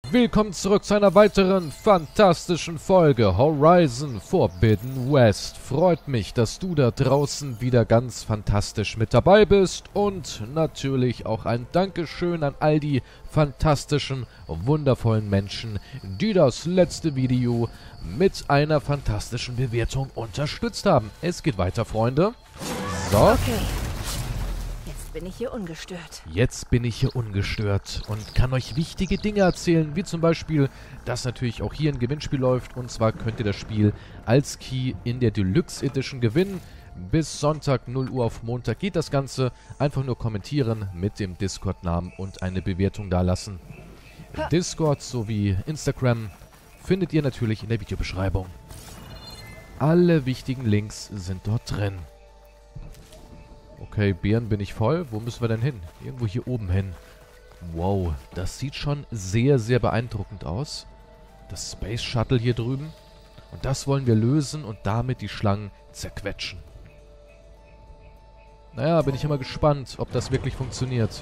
Willkommen zurück zu einer weiteren fantastischen Folge Horizon Forbidden West. Freut mich, dass du da draußen wieder ganz fantastisch mit dabei bist. Und natürlich auch ein Dankeschön an all die fantastischen, wundervollen Menschen, die das letzte Video mit einer fantastischen Bewertung unterstützt haben. Es geht weiter, Freunde. So. Okay. Bin ich hier ungestört. Jetzt bin ich hier ungestört und kann euch wichtige Dinge erzählen, wie zum Beispiel, dass natürlich auch hier ein Gewinnspiel läuft. Und zwar könnt ihr das Spiel als Key in der Deluxe Edition gewinnen. Bis Sonntag 0 Uhr auf Montag geht das Ganze. Einfach nur kommentieren mit dem Discord-Namen und eine Bewertung dalassen. Discord sowie Instagram findet ihr natürlich in der Videobeschreibung. Alle wichtigen Links sind dort drin. Okay, Beeren bin ich voll. Wo müssen wir denn hin? Irgendwo hier oben hin. Wow, das sieht schon sehr, sehr beeindruckend aus. Das Space Shuttle hier drüben. Und das wollen wir lösen und damit die Schlangen zerquetschen. Naja, bin ich immer gespannt, ob das wirklich funktioniert.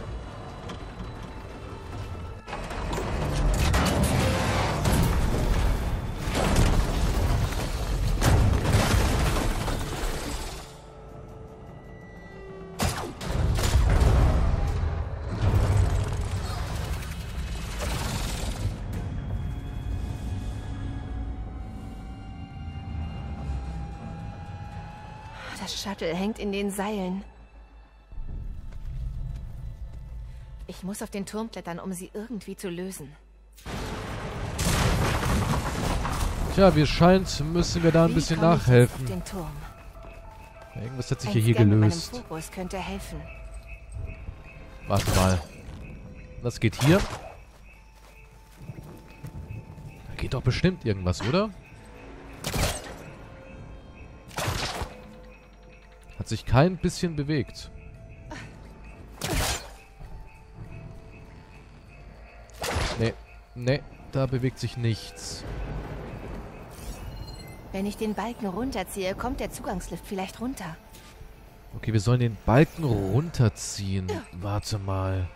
Das Shuttle hängt in den Seilen. Ich muss auf den Turm klettern, um sie irgendwie zu lösen. Tja, wie es scheint, müssen wir da ein bisschen nachhelfen. Auf den Turm? Irgendwas hat sich hier gelöst. Mit meinem Fokus könnte helfen. Warte mal. Was geht hier? Da geht doch bestimmt irgendwas, oder? Hat sich kein bisschen bewegt. Nee, da bewegt sich nichts. Wenn ich den Balken runterziehe, kommt der Zugangslift vielleicht runter. Okay, wir sollen den Balken runterziehen. Warte mal.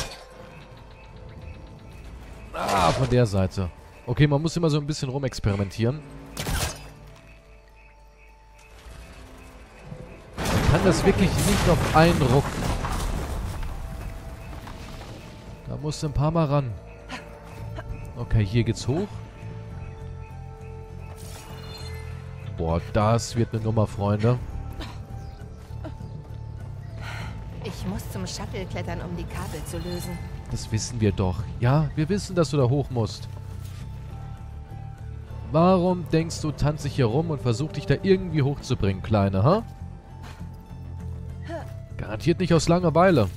Ah, von der Seite. Okay, man muss immer so ein bisschen rumexperimentieren. Kann das wirklich nicht auf einen Ruck. Da musst du ein paar Mal ran. Okay, hier geht's hoch. Boah, das wird eine Nummer, Freunde. Ich muss zum Shuttle klettern, um die Kabel zu lösen. Das wissen wir doch. Ja, wir wissen, dass du da hoch musst. Warum denkst du, tanze ich hier rum und versuch dich da irgendwie hochzubringen, Kleine, ha? Garantiert nicht aus Langeweile.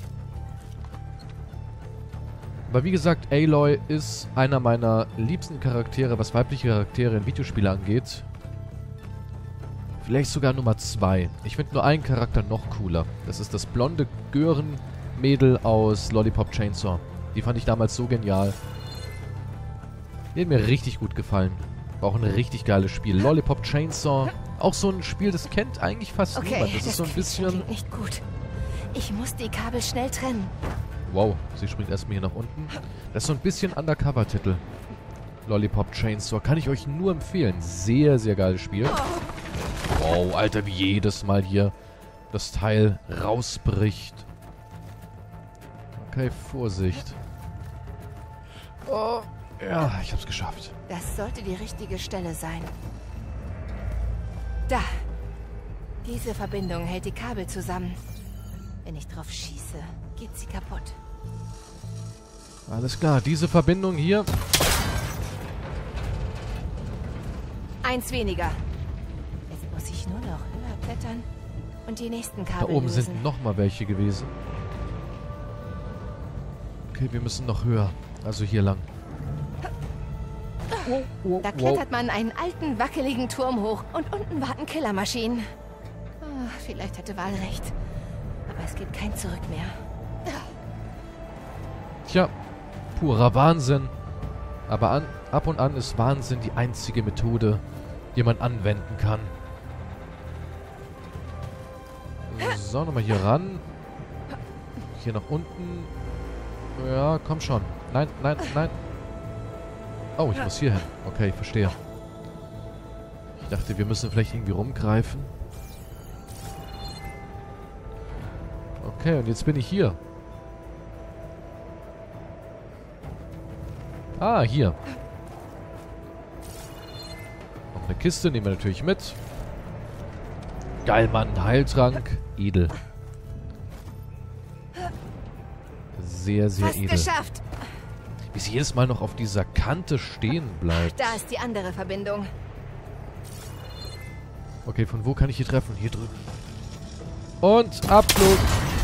Aber wie gesagt, Aloy ist einer meiner liebsten Charaktere, was weibliche Charaktere in Videospiele angeht. Vielleicht sogar Nummer 2. Ich finde nur einen Charakter noch cooler. Das ist das blonde Gören-Mädel aus Lollipop Chainsaw. Die fand ich damals so genial. Die hat mir richtig gut gefallen. War auch ein richtig geiles Spiel. Lollipop Chainsaw. Auch so ein Spiel, das kennt eigentlich fast niemand. Das ist so ein bisschen... klingt nicht gut. Ich muss die Kabel schnell trennen. Wow, sie springt erstmal hier nach unten. Das ist so ein bisschen Undercover-Titel. Lollipop Chainsaw. Kann ich euch nur empfehlen. Sehr, sehr geiles Spiel. Wow, Alter, wie jedes Mal hier das Teil rausbricht. Okay, Vorsicht. Oh, ja, ich hab's geschafft. Das sollte die richtige Stelle sein. Da. Diese Verbindung hält die Kabel zusammen. Wenn ich drauf schieße, geht sie kaputt. Alles klar, diese Verbindung hier. Eins weniger. Jetzt muss ich nur noch höher klettern und die nächsten Kabel Da oben lösen. sind nochmal welche gewesen. Okay, wir müssen noch höher. Also hier lang. Da klettert man einen alten, wackeligen Turm hoch und unten warten Killermaschinen. Ah, vielleicht hatte Val recht. Aber es gibt kein Zurück mehr. Tja, purer Wahnsinn. Aber ab und an ist Wahnsinn die einzige Methode, die man anwenden kann. So, nochmal hier ran. Hier nach unten. Ja, komm schon. Nein, nein, nein. Oh, ich muss hier hin. Okay, ich verstehe. Ich dachte, wir müssen vielleicht irgendwie rumgreifen. Okay, und jetzt bin ich hier. Ah, hier. Noch eine Kiste, nehmen wir natürlich mit. Geil, Mann. Heiltrank. Edel. Sehr, sehr Fast edel. geschafft. Wie sie jedes Mal noch auf dieser Kante stehen bleibt. Da ist die andere Verbindung. Okay, von wo kann ich hier treffen? Hier drüben. Und Abflug.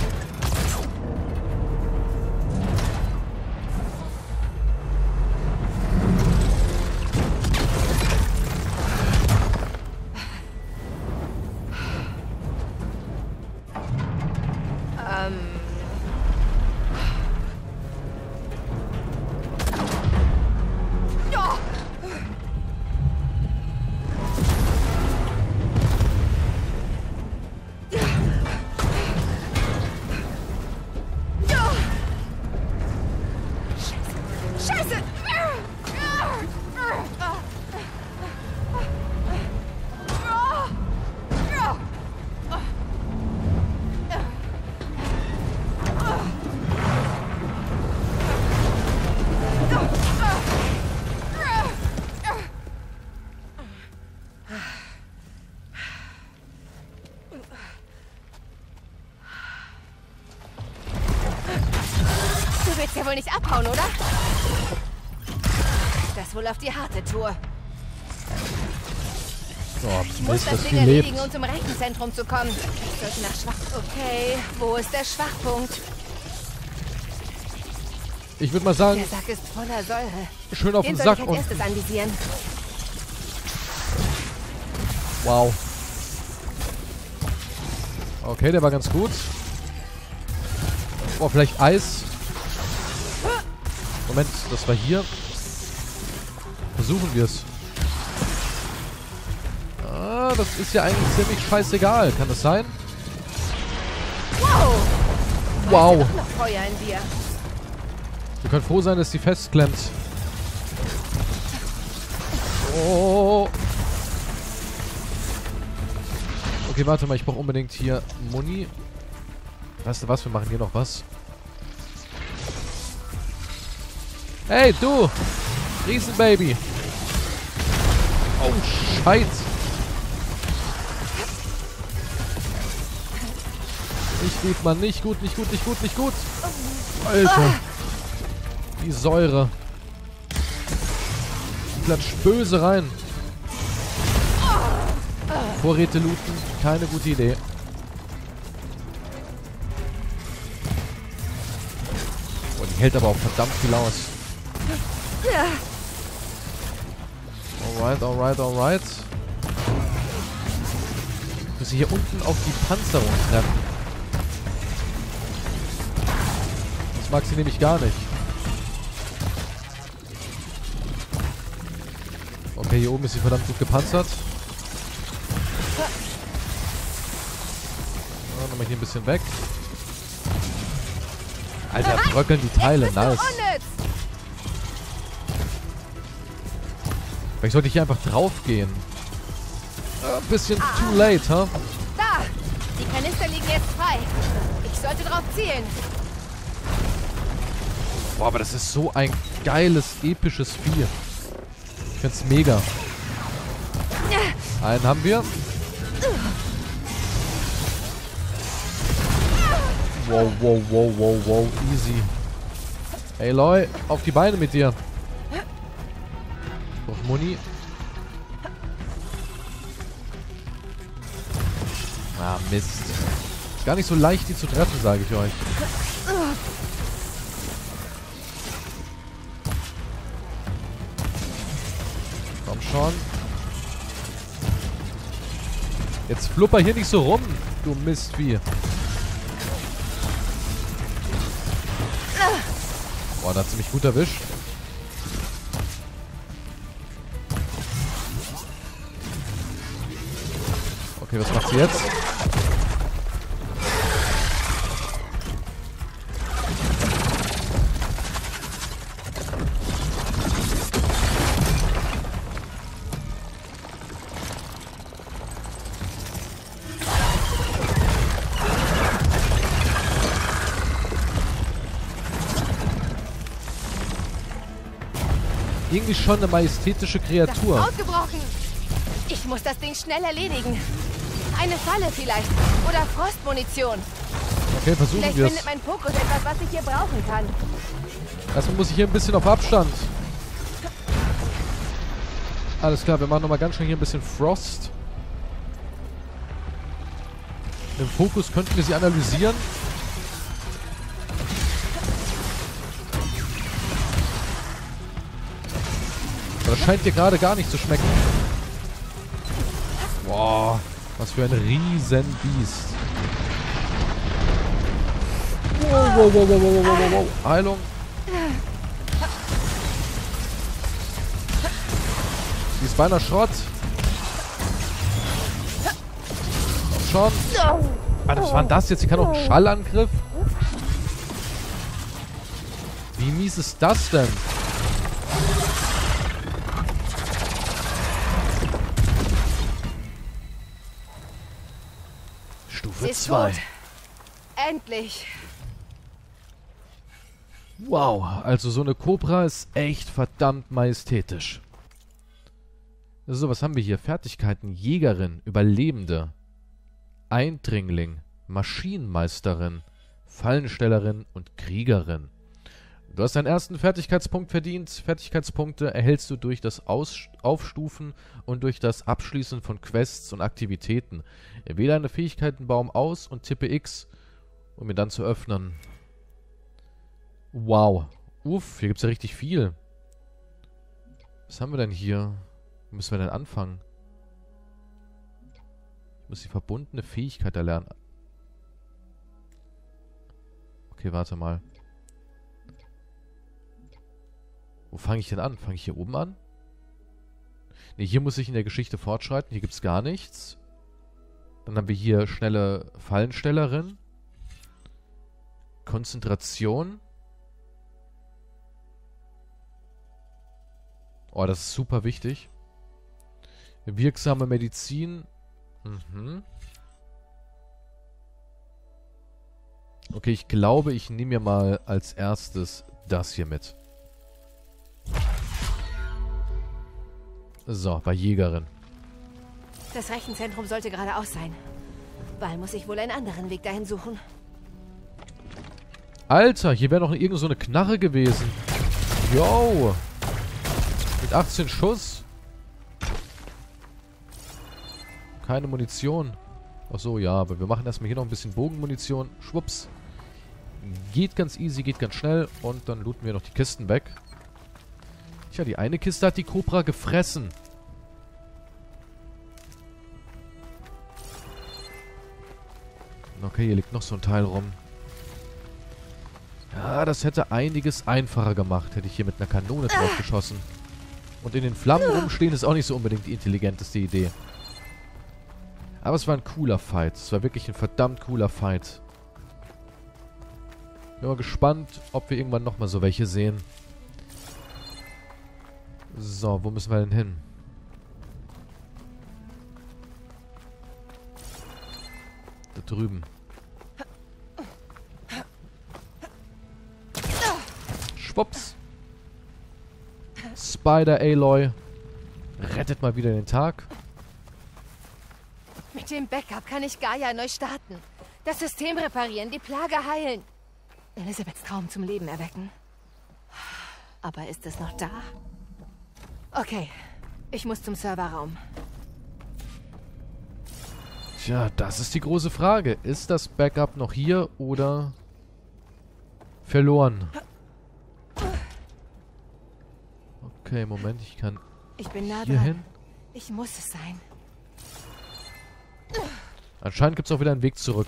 Scheiße! Du willst ja wohl nicht abhauen, oder? Das wohl auf die harte Tour. Oh, Ich muss Mist, das das Ding Vieh lebt. erledigen, um zum Rechenzentrum zu kommen. Ich sollte nach Schwach... Okay, wo ist der Schwachpunkt? Ich würde mal sagen, Der Sack ist voller Säure. schön auf Den den soll Sack ich als und... erstes anvisieren. Wow. Okay, der war ganz gut. Oh, vielleicht Eis. Moment, das war hier. Versuchen wir es. Ah, das ist ja eigentlich ziemlich scheißegal. Kann das sein? Wow! Wow. Da ist doch noch Feuer in dir. Wir können froh sein, dass die festklemmt. Oh. Okay, warte mal. Ich brauche unbedingt hier Muni. Weißt du was? Wir machen hier noch was. Hey, du! Riesenbaby! Oh, Scheiß! Nicht gut, Mann. Nicht gut, nicht gut, nicht gut, nicht gut. Alter. Die Säure. Die klatscht böse rein. Vorräte looten. Keine gute Idee. Oh, die hält aber auch verdammt viel aus. Alright, alright, alright. Ich muss hier unten auf die Panzerung treffen. Das mag sie nämlich gar nicht. Okay, hier oben ist sie verdammt gut gepanzert. Ja, nochmal hier ein bisschen weg. Alter, bröckeln die Teile. Nice. Vielleicht sollte ich hier einfach drauf gehen. Bisschen too late, huh? Da! Die Kanister liegen jetzt frei. Ich sollte drauf zielen. Boah, aber das ist so ein geiles, episches Vieh. Ich find's mega. Einen haben wir. Wow, wow, wow, wow, wow. Easy. Hey, Loi, auf die Beine mit dir. Noch Muni. Ah, Mist. Ist gar nicht so leicht, die zu treffen, sage ich euch. Komm schon. Jetzt flupper hier nicht so rum, du Mistvieh. Boah, da hat sie mich gut erwischt. Okay, was macht sie jetzt? irgendwie schon eine majestätische Das ist Kreatur. ausgebrochen. Ich muss das Ding schnell erledigen. Eine Falle vielleicht. Oder Frostmunition. Okay, versuchen Vielleicht wir es. findet mein Fokus etwas, was ich hier brauchen kann. Erstmal muss ich hier ein bisschen auf Abstand. Alles klar, wir machen nochmal ganz schnell hier ein bisschen Frost. Im Fokus könnten wir sie analysieren. Aber das scheint dir gerade gar nicht zu schmecken. Boah, was für ein riesen Biest. Wow, wow, wow, wow, wow, wow, wow. Heilung. Die ist beinahe Schrott. Komm schon. Alter, was war denn das jetzt? Die kann auch einen Schallangriff. Wie mies ist das denn? Stufe Sie ist 2. tot. Endlich. Wow, also so eine Kobra ist echt verdammt majestätisch. So, was haben wir hier? Fertigkeiten, Jägerin, Überlebende, Eindringling, Maschinenmeisterin, Fallenstellerin und Kriegerin. Du hast deinen ersten Fertigkeitspunkt verdient. Fertigkeitspunkte erhältst du durch das Aufstufen und durch das Abschließen von Quests und Aktivitäten. Wähle einen Fähigkeitenbaum aus und tippe X, um ihn dann zu öffnen. Wow. Uff, hier gibt es ja richtig viel. Was haben wir denn hier? Wo müssen wir denn anfangen? Ich muss die verbundene Fähigkeit erlernen. Okay, warte mal. Wo fange ich denn an? Fange ich hier oben an? Ne, hier muss ich in der Geschichte fortschreiten. Hier gibt es gar nichts. Dann haben wir hier schnelle Fallenstellerin. Konzentration. Oh, das ist super wichtig. Wirksame Medizin. Mhm. Okay, ich glaube, ich nehme mir mal als erstes das hier mit. So, bei Jägerin. Das Rechenzentrum sollte geradeaus sein. Bald muss ich wohl einen anderen Weg dahin suchen. Alter, hier wäre noch irgend so eine Knarre gewesen. Yo. Mit 18 Schuss. Keine Munition. Ach so, ja, aber wir machen erstmal hier noch ein bisschen Bogenmunition. Schwupps. Geht ganz easy, geht ganz schnell. Und dann looten wir noch die Kisten weg. Tja, die eine Kiste hat die Kobra gefressen. Okay, hier liegt noch so ein Teil rum. Ja, das hätte einiges einfacher gemacht, hätte ich hier mit einer Kanone drauf geschossen. Und in den Flammen rumstehen ist auch nicht so unbedingt die intelligenteste Idee. Aber es war ein cooler Fight. Es war wirklich ein verdammt cooler Fight. Bin mal gespannt, ob wir irgendwann nochmal so welche sehen. So, wo müssen wir denn hin? Da drüben. Schwupps. Spider-Aloy rettet mal wieder den Tag. Mit dem Backup kann ich Gaia neu starten. Das System reparieren, die Plage heilen. Elisabeths Traum zum Leben erwecken. Aber ist es noch da? Okay, ich muss zum Serverraum. Tja, das ist die große Frage. Ist das Backup noch hier oder verloren? Okay, Moment, ich kann Ich bin nah hier dran. hin. Ich muss es sein. Anscheinend gibt es auch wieder einen Weg zurück.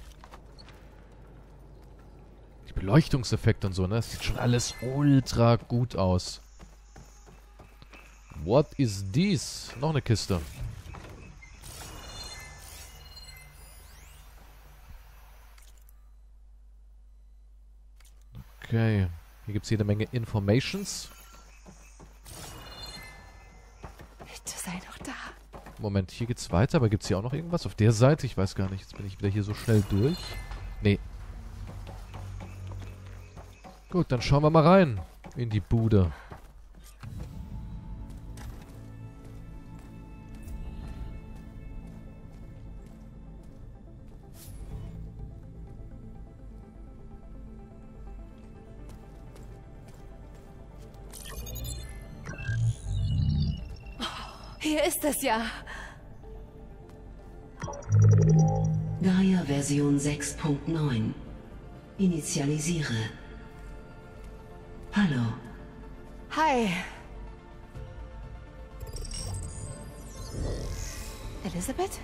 Die Beleuchtungseffekte und so, ne? Das sieht schon alles ultra gut aus. What is this? Noch eine Kiste. Okay. Hier gibt es jede Menge Informations. Bitte sei noch da. Moment, hier geht's weiter, aber gibt's hier auch noch irgendwas? Auf der Seite? Ich weiß gar nicht. Jetzt bin ich wieder hier so schnell durch. Nee. Gut, dann schauen wir mal rein. In die Bude. Hier ist es ja. Gaia Version 6.9. Initialisiere. Hallo. Hi. Elizabeth?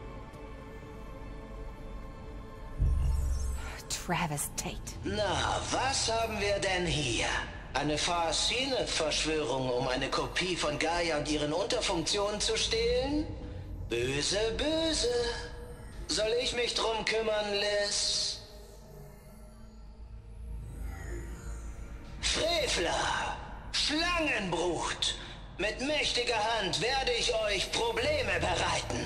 Travis Tate. Na, was haben wir denn hier? Eine Farcinet-Verschwörung, um eine Kopie von Gaia und ihren Unterfunktionen zu stehlen? Böse, böse. Soll ich mich drum kümmern, Liz? Frevler! Schlangenbrut! Mit mächtiger Hand werde ich euch Probleme bereiten.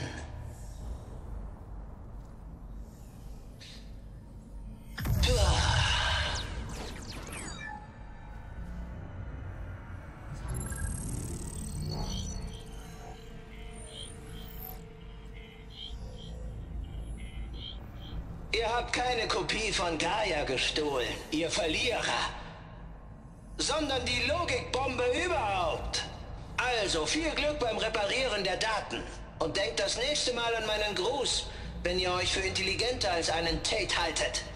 Ihr habt keine Kopie von Gaia gestohlen, ihr Verlierer. Sondern die Logikbombe überhaupt. Also viel Glück beim Reparieren der Daten. Und denkt das nächste Mal an meinen Gruß, wenn ihr euch für intelligenter als einen Tate haltet.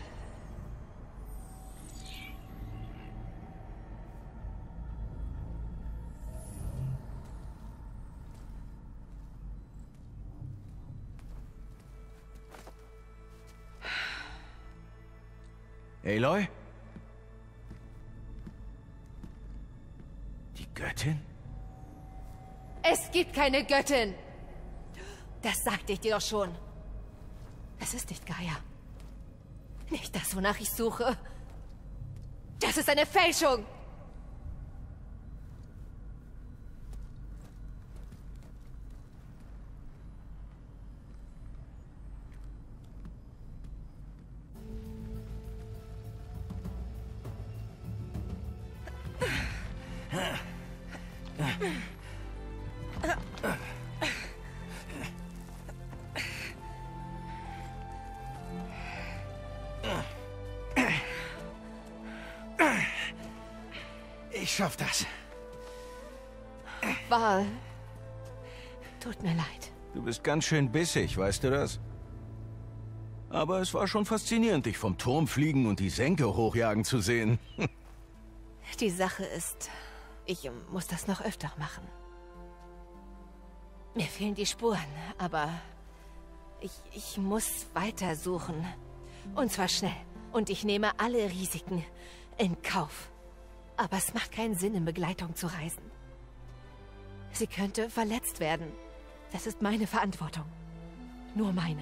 Aloy? Die Göttin? Es gibt keine Göttin. Das sagte ich dir doch schon. Es ist nicht Gaia. Nicht das, wonach ich suche. Das ist eine Fälschung. Ich schaff das. Val, tut mir leid. Du bist ganz schön bissig, weißt du das? Aber es war schon faszinierend, dich vom Turm fliegen und die Senke hochjagen zu sehen. Die Sache ist, ich muss das noch öfter machen. Mir fehlen die Spuren, aber ich muss weitersuchen. Und zwar schnell. Und ich nehme alle Risiken in Kauf. Aber es macht keinen Sinn, in Begleitung zu reisen. Sie könnte verletzt werden. Das ist meine Verantwortung. Nur meine.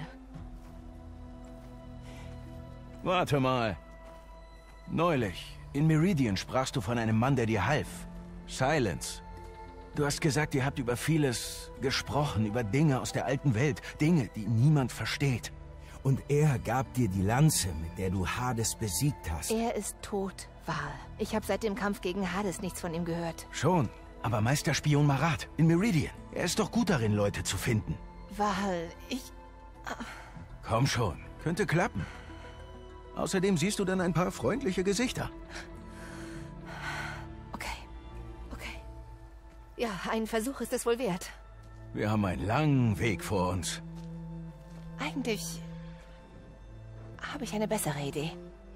Warte mal. Neulich, in Meridian sprachst du von einem Mann, der dir half. Silence. Du hast gesagt, ihr habt über vieles gesprochen, über Dinge aus der alten Welt. Dinge, die niemand versteht. Und er gab dir die Lanze, mit der du Hades besiegt hast. Er ist tot, Val. Ich habe seit dem Kampf gegen Hades nichts von ihm gehört. Schon, aber Meisterspion Marat in Meridian. Er ist doch gut darin, Leute zu finden. Val, Komm schon, könnte klappen. Außerdem siehst du dann ein paar freundliche Gesichter. Okay. Ja, ein Versuch ist es wohl wert. Wir haben einen langen Weg vor uns. Eigentlich habe ich eine bessere Idee.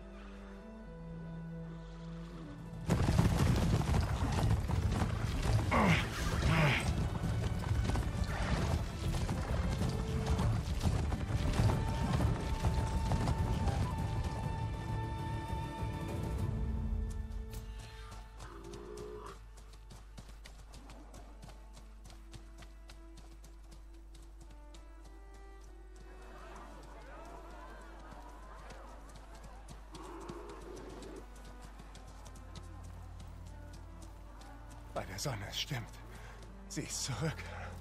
Bei der Sonne, es stimmt. Sie ist zurück.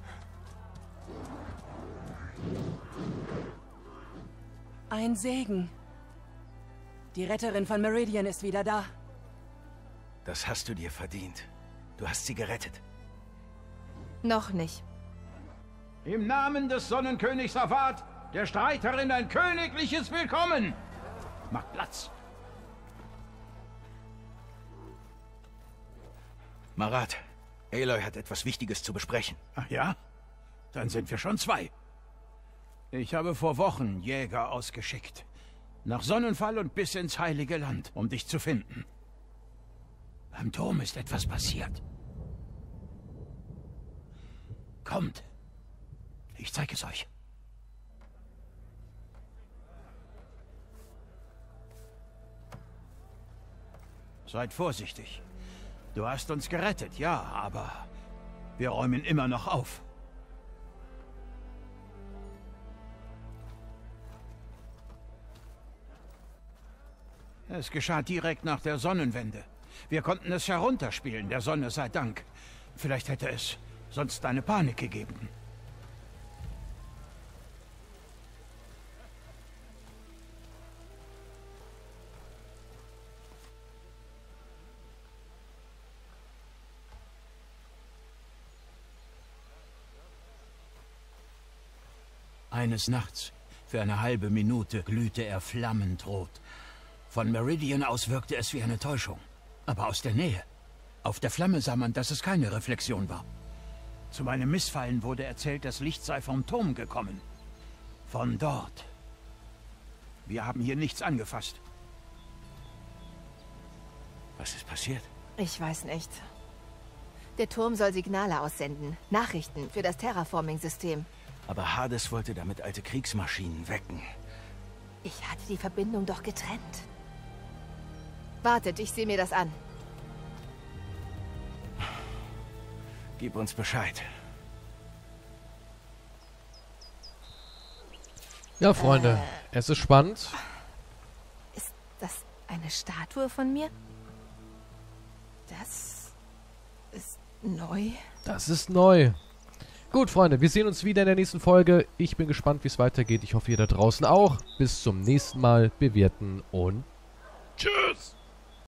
Ein Segen. Die Retterin von Meridian ist wieder da. Das hast du dir verdient. Du hast sie gerettet. Noch nicht. Im Namen des Sonnenkönigs Safat, der Streiterin, ein königliches Willkommen! Macht Platz! Marat, Aloy hat etwas Wichtiges zu besprechen. Ach ja? Dann sind wir schon 2. Ich habe vor Wochen Jäger ausgeschickt. Nach Sonnenfall und bis ins Heilige Land, um dich zu finden. Beim Turm ist etwas passiert. Kommt. Ich zeige es euch. Seid vorsichtig. Du hast uns gerettet, ja, aber wir räumen immer noch auf. Es geschah direkt nach der Sonnenwende. Wir konnten es herunterspielen, der Sonne sei Dank. Vielleicht hätte es sonst eine Panik gegeben. Eines Nachts, für eine halbe Minute, glühte er flammend rot. Von Meridian aus wirkte es wie eine Täuschung. Aber aus der Nähe. Auf der Flamme sah man, dass es keine Reflexion war. Zu meinem Missfallen wurde erzählt, das Licht sei vom Turm gekommen. Von dort. Wir haben hier nichts angefasst. Was ist passiert? Ich weiß nicht. Der Turm soll Signale aussenden. Nachrichten für das Terraforming-System. Aber Hades wollte damit alte Kriegsmaschinen wecken. Ich hatte die Verbindung doch getrennt. Wartet, ich sehe mir das an. Gib uns Bescheid. Ja, Freunde, es ist spannend. Ist das eine Statue von mir? Das ist neu. Das ist neu. Gut, Freunde, wir sehen uns wieder in der nächsten Folge. Ich bin gespannt, wie es weitergeht. Ich hoffe, ihr da draußen auch. Bis zum nächsten Mal. Bewerten und tschüss!